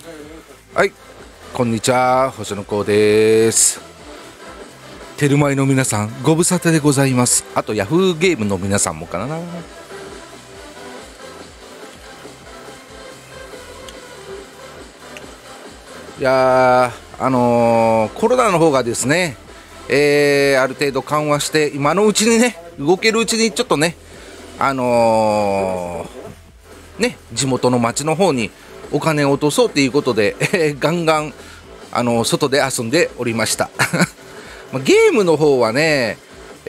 はい、こんにちは、星野光です。テルマイの皆さん、ご無沙汰でございます。あとヤフーゲームの皆さんもかな。いやー、コロナの方がですね、ある程度緩和して、今のうちにね、動けるうちにちょっとね、地元の町の方にお金を落とそうということで、ガンガン外で遊んでおりました。ゲームの方はね、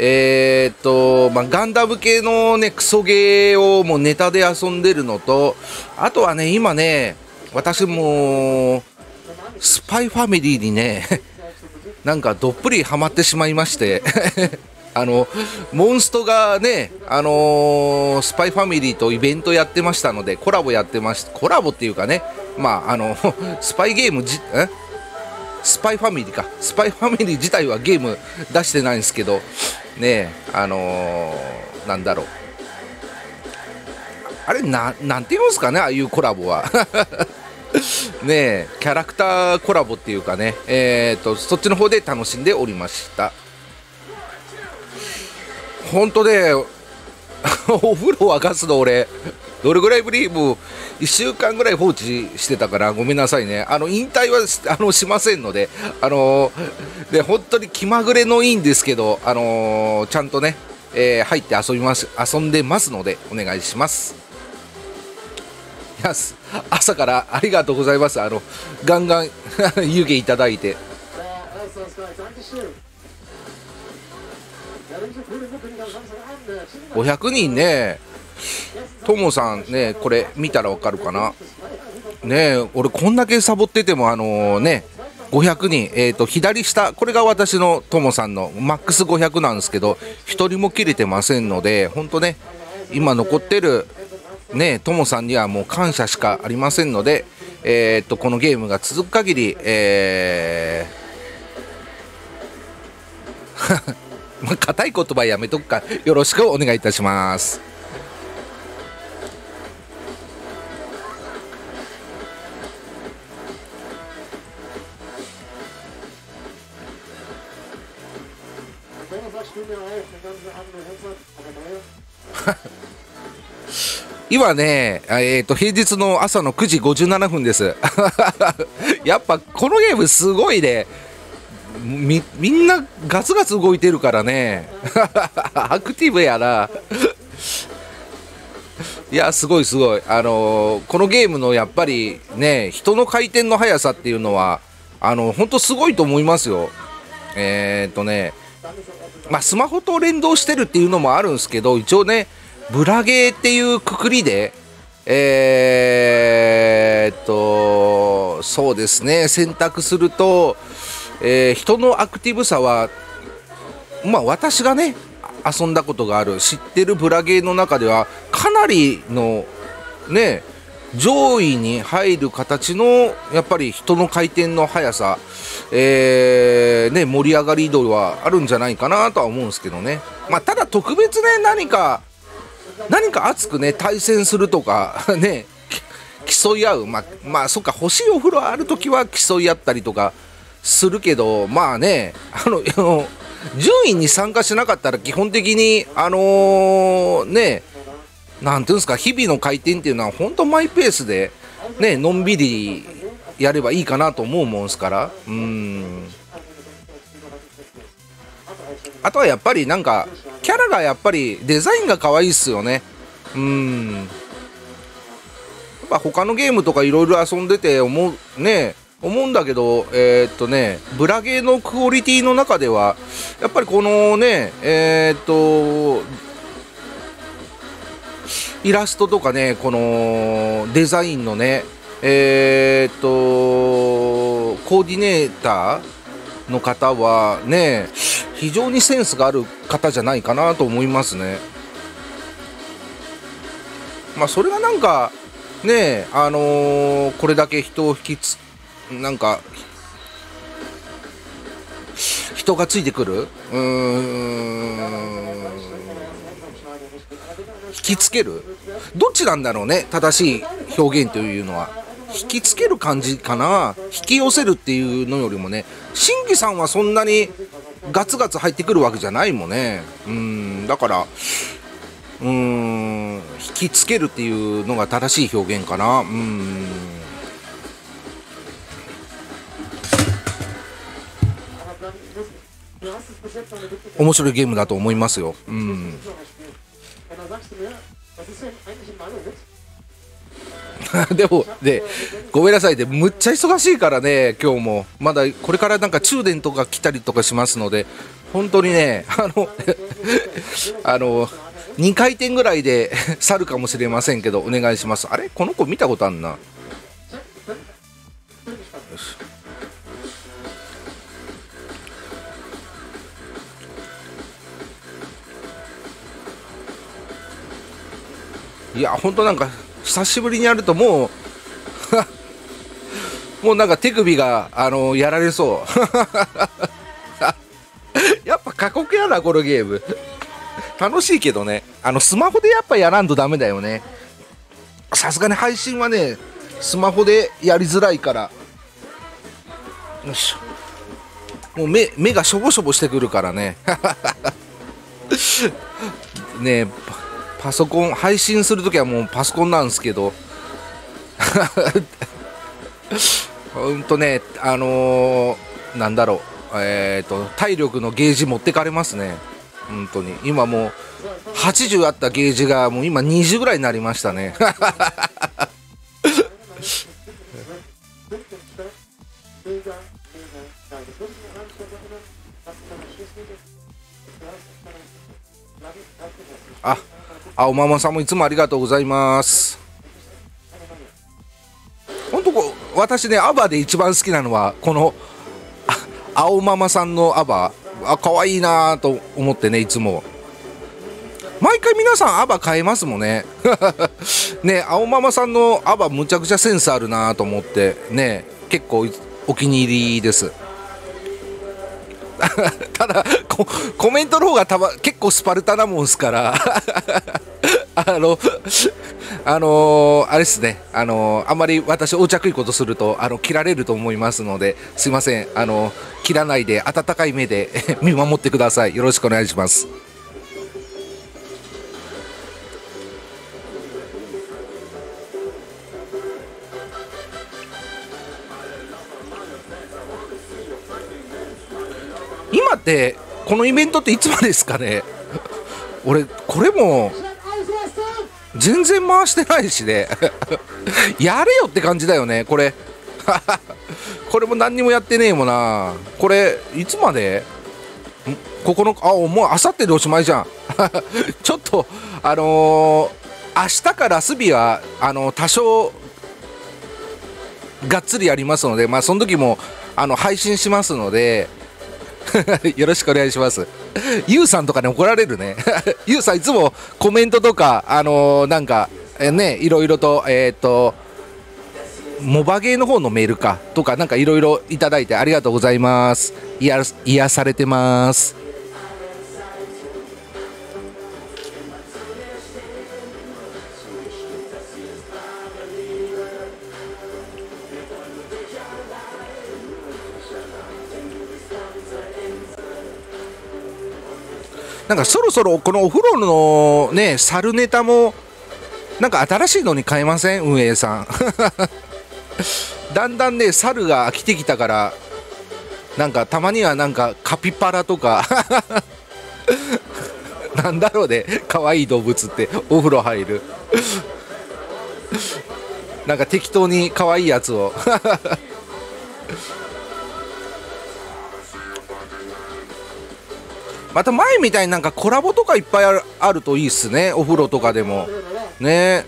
ガンダム系のねクソゲーをもうネタで遊んでるのと、あとはね今ね私もスパイファミリーにねなんかどっぷりハマってしまいましてモンストがね、スパイファミリーとイベントやってましたので、コラボやってました。コラボっていうかね、スパイゲームスパイファミリーか、スパイファミリー自体はゲーム出してないんですけど、ねなんだろう。あれ、なんて言うんですかね、ああいうコラボは。ねキャラクターコラボっていうかね、そっちの方で楽しんでおりました。本当でお風呂沸かすの俺どれぐらいぶり、もう1週間ぐらい放置してたからごめんなさいね。引退はしませんので、で本当に気まぐれのいいんですけど、ちゃんとね、入って遊んでますのでお願いします。朝からありがとうございます。ガンガン湯気いただいて。500人ね、ともさんね、これ見たらわかるかな。ね俺こんだけサボってても500人、左下、これが私のともさんのマックス500なんですけど、1人も切れてませんので、本当ね、今残ってるねともさんにはもう感謝しかありませんので、このゲームが続く限り、硬い言葉やめとくか、よろしくお願いいたします。今ね、平日の朝の9時57分です。やっぱこのゲームすごいね。みんなガツガツ動いてるからね。アクティブやな。いやすごいすごい、このゲームのやっぱりね人の回転の速さっていうのは本当すごいと思いますよ。スマホと連動してるっていうのもあるんですけど、一応ねブラゲーっていうくくりでそうですね、選択すると、人のアクティブさは私がね遊んだことがある知ってるブラゲーの中ではかなりのね上位に入る形のやっぱり人の回転の速さ、盛り上がり度はあるんじゃないかなとは思うんですけどね。ただ特別ね何か熱くね対戦するとかね競い合う、そっか、欲しいお風呂あるときは競い合ったりとかするけど、順位に参加しなかったら基本的になんていうんですか、日々の回転っていうのは本当マイペースでねのんびりやればいいかなと思うもんですから、あとはやっぱりなんかキャラがやっぱりデザインが可愛いっすよね。やっぱ他のゲームとかいろいろ遊んでて思うんだけど、ブラゲーのクオリティの中ではやっぱりこのねイラストとかね、このデザインのねコーディネーターの方はね非常にセンスがある方じゃないかなと思いますね。それがなんかねこれだけ人をなんか人がついてくる、引きつける、どっちなんだろうね、正しい表現というのは。 引きつける感じかな。引き寄せるっていうのよりもね、審議さんはそんなにガツガツ入ってくるわけじゃないもんね。だから引きつけるっていうのが正しい表現かな。面白いゲームだと思いますよ。でもね、ごめんなさいで、むっちゃ忙しいからね、今日もまだこれからなんか中電とか来たりとかしますので、本当にね、2回転ぐらいで去るかもしれませんけど、お願いします。あれ、この子見たことあんな。いや、本当なんか久しぶりにやるともうもうなんか手首がやられそうやっぱ過酷やなこのゲーム楽しいけどね、スマホでやっぱやらんとダメだよね。さすがに配信はね、スマホでやりづらいから。よし、もう目がしょぼしょぼしてくるからねねえ、パソコン配信するときはもうパソコンなんですけどほんとね、なんだろう、体力のゲージ持ってかれますね。本当に今もう80あったゲージがもう今20ぐらいになりましたね青ママさんもいつもありがとうございます。本当私ね、アバで一番好きなのはこの青ママさんのアバ、可愛いなと思ってね、いつも毎回皆さんアバ買えますもんねね、青ママさんのアバむちゃくちゃセンスあるなと思ってね、結構お気に入りですただコメントの方が結構スパルタなもんですからあれですね、あんまり私お茶くいことすると切られると思いますので、すいません、切らないで温かい目で見守ってください。よろしくお願いします。今ってこのイベントっていつまでですかね俺これも全然回してないしねやれよって感じだよねこれこれも何にもやってねえもんな。これいつまでここのもうあさってでおしまいじゃんちょっと明日かラスビは多少がっつりやりますので、まあその時も配信しますのでよろしくお願いします。ゆうさんとかに怒られるねゆうさんいつもコメントとかなんかね、いろいろとモバゲーの方のメールかとかなんかいろいろいただいてありがとうございます。癒されてます。なんかそろそろこのお風呂のね、猿ネタもなんか新しいのに変えません、運営さんだんだんね猿が飽きてきたから、なんかたまにはなんかカピバラとかなんだろうね、可愛い動物ってお風呂入るなんか適当に可愛いやつをまた前みたいになんかコラボとかいっぱいあるといいっすね、お風呂とかでもね。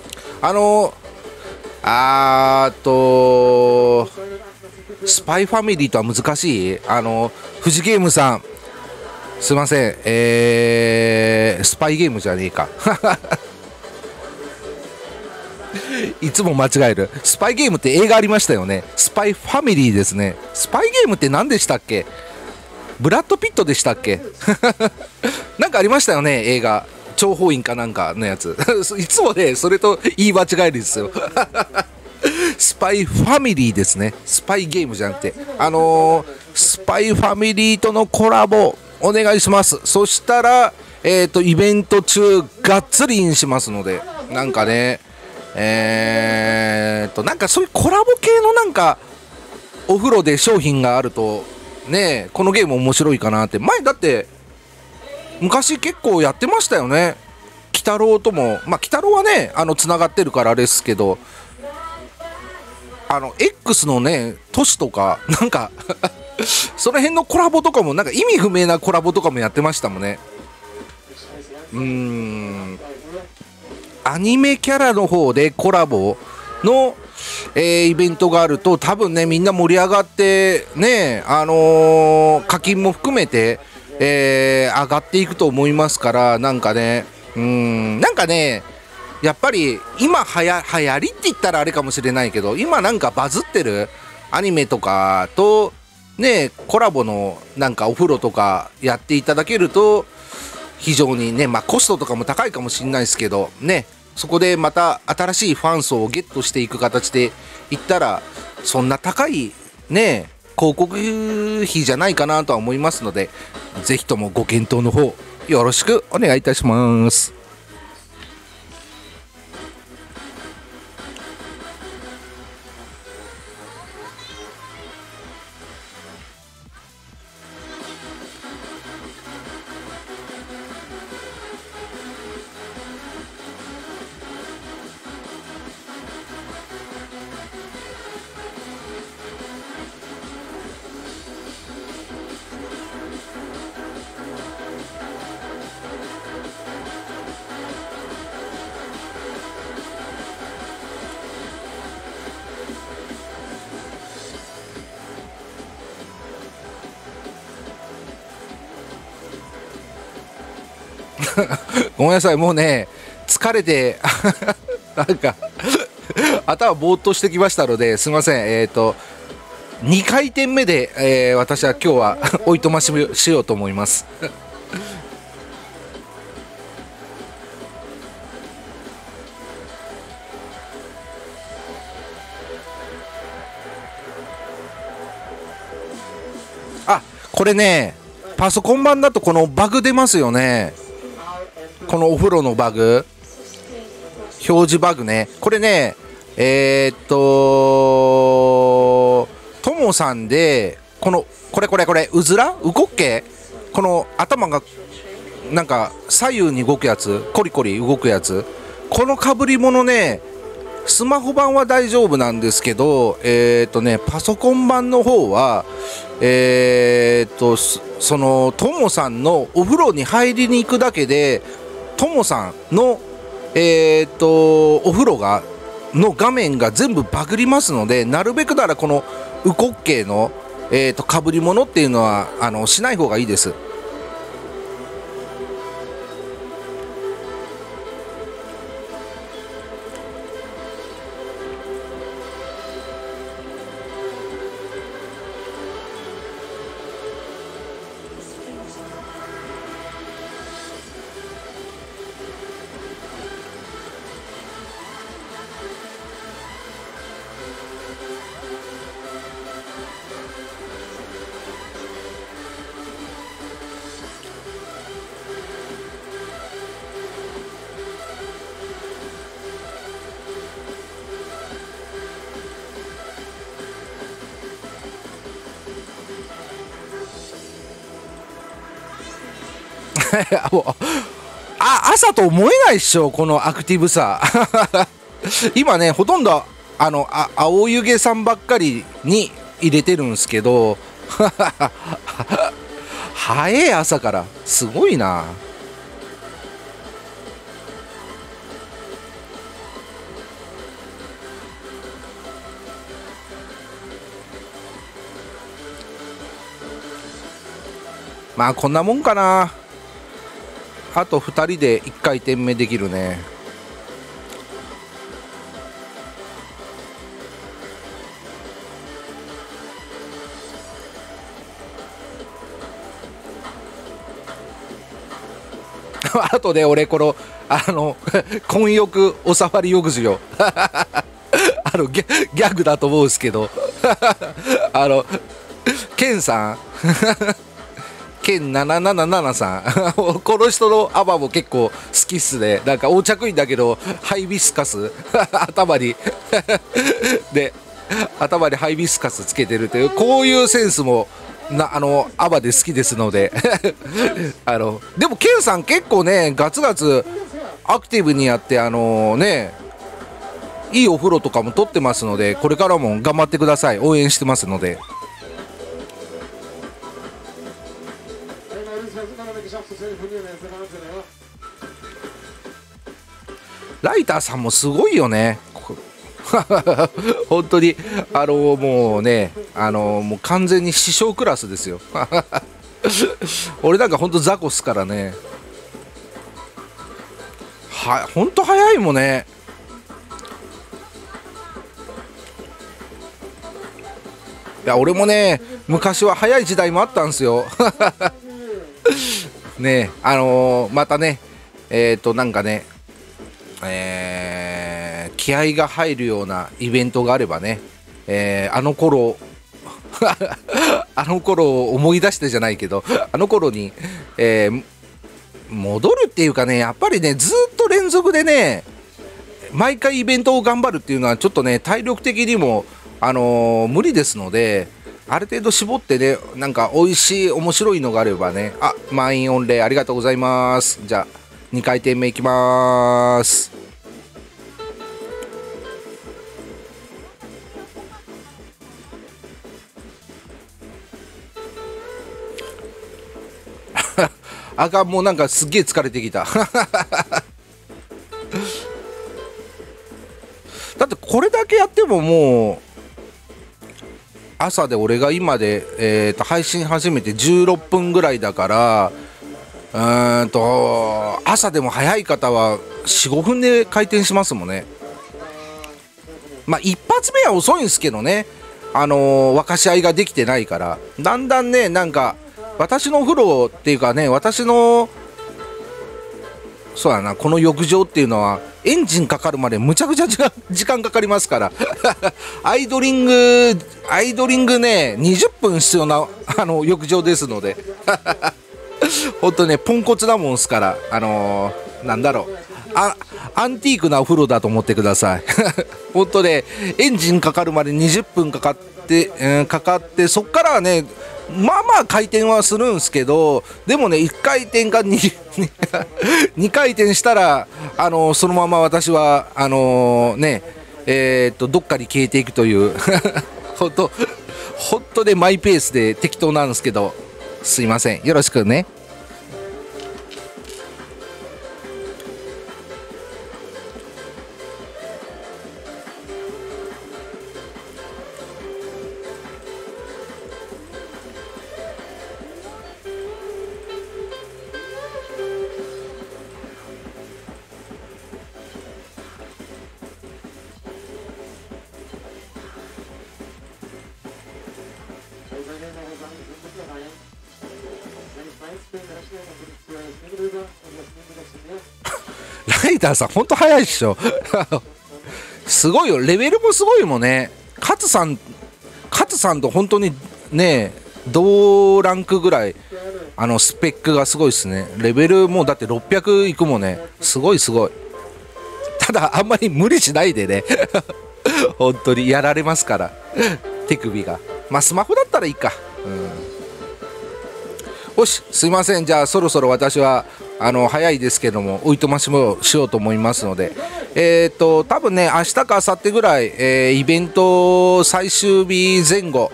スパイファミリーとは難しい。富士ゲームさんすいません、スパイゲームじゃねえかいつも間違える。スパイゲームって映画ありましたよね。スパイファミリーですね。スパイゲームって何でしたっけ。ブラッド・ピットでしたっけなんかありましたよね、映画。諜報員かなんかのやついつもねそれと言い間違えるんですよスパイファミリーですね。スパイゲームじゃなくて、スパイファミリーとのコラボお願いします。そしたらイベント中がっつりインしますので、なんかね、なんかそういうコラボ系のなんかお風呂で商品があるとね、このゲーム面白いかなって。前だって昔結構やってましたよね。鬼太郎とも、まあ鬼太郎はねつながってるからあれですけど、X のね都市とかなんかその辺のコラボとかもなんか意味不明なコラボとかもやってましたもんね。アニメキャラの方でコラボの、イベントがあると多分ねみんな盛り上がってね、課金も含めて、上がっていくと思いますから、なんかねなんかねやっぱり今流行りって言ったらあれかもしれないけど、今なんかバズってるアニメとかとねコラボのなんかお風呂とかやっていただけると非常にね、まあコストとかも高いかもしれないですけどね、そこでまた新しいファン層をゲットしていく形でいったら、そんな高いね広告費じゃないかなとは思いますので、ぜひともご検討の方よろしくお願いいたします。ごめんなさい、もうね疲れてなんか頭ぼーっとしてきましたので、すみません。2回転目で、私は今日はおいとましようと思いますあ、これねパソコン版だとこのバグ出ますよね。このお風呂のバグ、表示バグね。これねともさんでこれうずらうこっけ、この頭がなんか左右に動くやつ、コリコリ動くやつ、このかぶり物ねスマホ版は大丈夫なんですけど、パソコン版の方はそのともさんのお風呂に入りに行くだけでともさんのお風呂の画面が全部バグりますので、なるべくならこのウコッケイのかぶり物っていうのはしない方がいいです。朝と思えないっしょ、このアクティブさ今ねほとんど青湯気さんばっかりに入れてるんですけど早い、朝からすごいな。まあこんなもんかな。あと2人で1回転目できるね。あとで俺この混浴おさわり浴場ギャグだと思うんですけどあのケンさんケン777さんこの人のアバも結構好きっすね。なんか横着いんだけどハイビスカス頭にで頭にハイビスカスつけてるという、こういうセンスもアバで好きですのででもケンさん結構ねガツガツアクティブにやってね、いいお風呂とかも取ってますので、これからも頑張ってください。応援してますので。ライターさんもすごいよね本当にもうねもう完全に師匠クラスですよ俺なんか本当雑魚っすからね。本当早いもんね。いや俺もね昔は早い時代もあったんですよねまたねなんかね気合が入るようなイベントがあればね、あの頃を思い出してじゃないけど、あの頃に、戻るっていうかね、やっぱりねずっと連続でね毎回イベントを頑張るっていうのはちょっとね体力的にも、無理ですので、ある程度絞ってね、なんか美味しい面白いのがあればね。満員御礼ありがとうございます。じゃあ2回転目いきますもうなんかすっげえ疲れてきただってこれだけやってももう朝で俺が今で、配信始めて16分ぐらいだから、朝でも早い方は 4,5 分で回転しますもんね。一発目は遅いんですけどね、沸かし合いができてないから、だんだんねなんか私のお風呂っていうかね、私のそうだな、この浴場っていうのはエンジンかかるまでむちゃくちゃ時間かかりますからアイドリングね20分必要な浴場ですので本当ねポンコツなもんすから、なんだろう、アンティークなお風呂だと思ってください本当ねエンジンかかるまで20分かかって、そっからはねまあまあ回転はするんですけど、でもね1回転か 2回転したらそのまま私はどっかに消えていくという本当でマイペースで適当なんですけど、すいません、よろしくね。ライダーさんほんと早いっしょすごいよ、レベルもすごいもんね。勝さんと本当にね同ランクぐらいスペックがすごいっすね。レベルもうだって600いくもんね。すごいすごい。ただあんまり無理しないでね本当にやられますから手首が。スマホだったらいいか。よし、すいません、じゃあそろそろ私は早いですけどもおいとましもしようと思いますので、多分ね明日か明後日ぐらい、イベント最終日前後、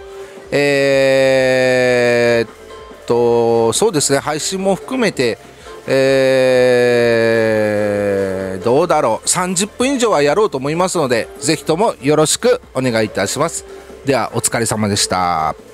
そうですね、配信も含めて、どうだろう、30分以上はやろうと思いますので、ぜひともよろしくお願いいたします。ではお疲れ様でした。